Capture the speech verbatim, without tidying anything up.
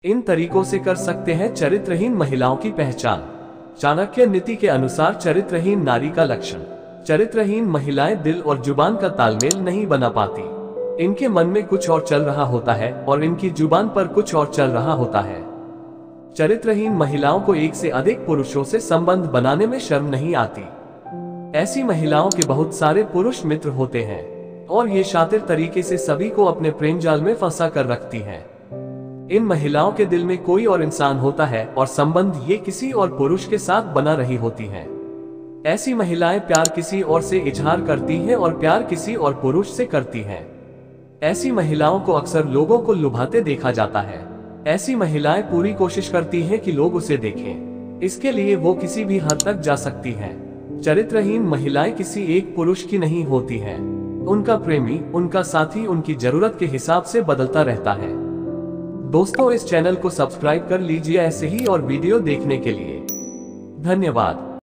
इन तरीकों से कर सकते हैं चरित्रहीन महिलाओं की पहचान। चाणक्य नीति के अनुसार चरित्रहीन नारी का लक्षण। चरित्रहीन महिलाएं दिल और जुबान का तालमेल नहीं बना पाती। इनके मन में कुछ और चल रहा होता है और इनकी जुबान पर कुछ और चल रहा होता है। चरित्रहीन महिलाओं को एक से अधिक पुरुषों से संबंध बनाने में शर्म नहीं आती। ऐसी महिलाओं के बहुत सारे पुरुष मित्र होते हैं और ये शातिर तरीके से सभी को अपने प्रेम जाल में फंसा कर रखती हैं। इन महिलाओं के दिल में कोई और इंसान होता है और संबंध ये किसी और पुरुष के साथ बना रही होती हैं। ऐसी महिलाएं प्यार किसी और से इजहार करती हैं और प्यार किसी और पुरुष से करती हैं। ऐसी महिलाओं को अक्सर लोगों को लुभाते देखा जाता है। ऐसी महिलाएं पूरी कोशिश करती हैं कि लोग उसे देखें। इसके लिए वो किसी भी हद तक जा सकती हैं। चरित्रहीन महिलाएं किसी एक पुरुष की नहीं होती हैं। उनका प्रेमी, उनका साथी उनकी जरूरत के हिसाब से बदलता रहता है। दोस्तों, इस चैनल को सब्सक्राइब कर लीजिए ऐसे ही और वीडियो देखने के लिए। धन्यवाद।